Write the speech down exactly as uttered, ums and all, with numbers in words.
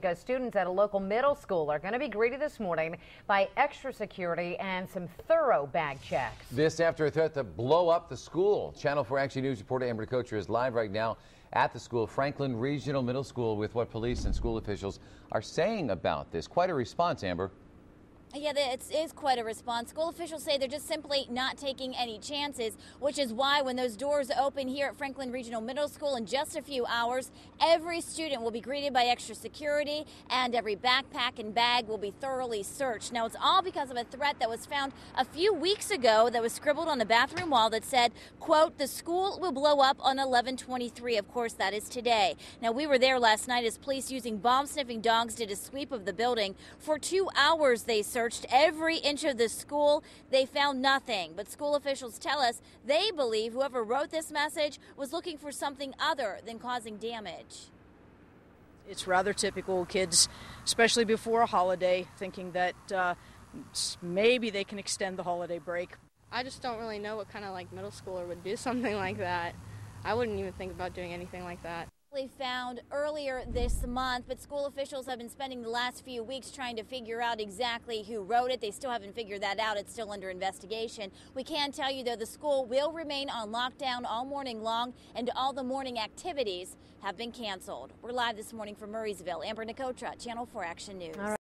because students at a local middle school are going to be greeted this morning by extra security and some thorough bag checks. This after a threat to blow up the school. Channel four Action News reporter Amber Kocher is live right now at the school, Franklin Regional Middle School, with what police and school officials are saying about this. Quite a response, Amber. Yeah, it is quite a response. School officials say they're just simply not taking any chances, which is why when those doors open here at Franklin Regional Middle School in just a few hours, every student will be greeted by extra security and every backpack and bag will be thoroughly searched. Now, it's all because of a threat that was found a few weeks ago that was scribbled on a bathroom wall that said, quote, "The school will blow up on eleven twenty-three. Of course, that is today. Now, we were there last night as police using bomb-sniffing dogs did a sweep of the building. For two hours, they searched Searched every inch of the school. They found nothing, but school officials tell us they believe whoever wrote this message was looking for something other than causing damage. It's rather typical, kids, especially before a holiday, thinking that uh, maybe they can extend the holiday break. I just don't really know what kind of like middle schooler would do something like that. I wouldn't even think about doing anything like that. Found earlier this month, but school officials have been spending the last few weeks trying to figure out exactly who wrote it. They still haven't figured that out. It's still under investigation. We can tell you, though, the school will remain on lockdown all morning long, and all the morning activities have been canceled. We're live this morning from Murraysville. Amber Nicotra, Channel four Action News.